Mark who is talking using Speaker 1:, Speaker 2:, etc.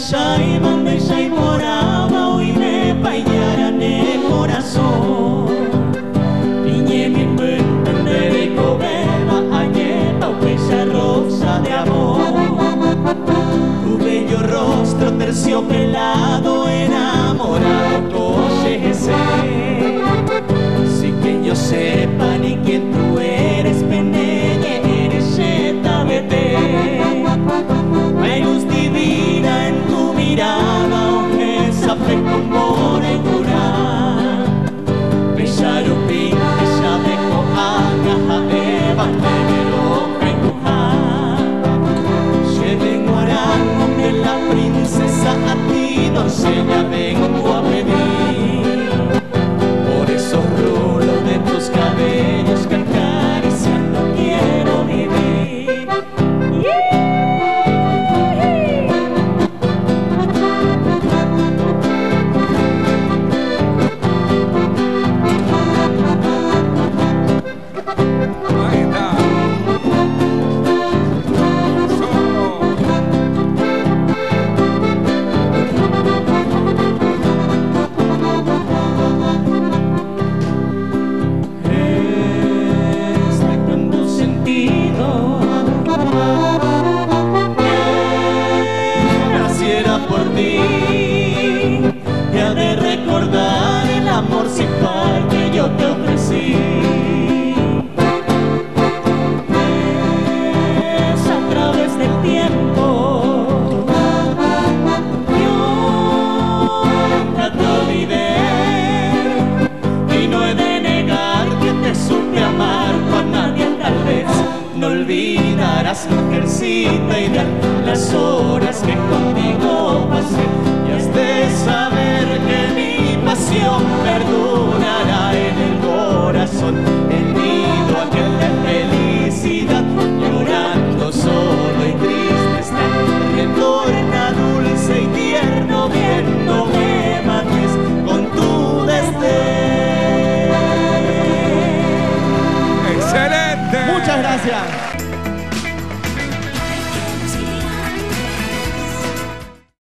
Speaker 1: shai mande shai moraba uine pañara ne corazón Niñe mi pende cobeba añeta huella rosa de amor Tu bello rostro terciopelado enamorado coyese Sin que yo sepa ni quién tú eres peneñe eres yeta vete Hay luz divina en tu mirada, aunque sabe como negura. Bellarupi, ella me cojaga, eva, negro, recuja. Lleven guarango de la princesa a ti, doncella, vengo a pedir. Por esos rulos de tus cabellos que acariciando quiero vivir. Por ti y ha de recordar el amor sin par que yo te ofrecí es a través del tiempo yo nunca te olvidé y no he de negar que te supe amar con nadie tal vez no olvidarás mujercita ideal las horas que contigo pasé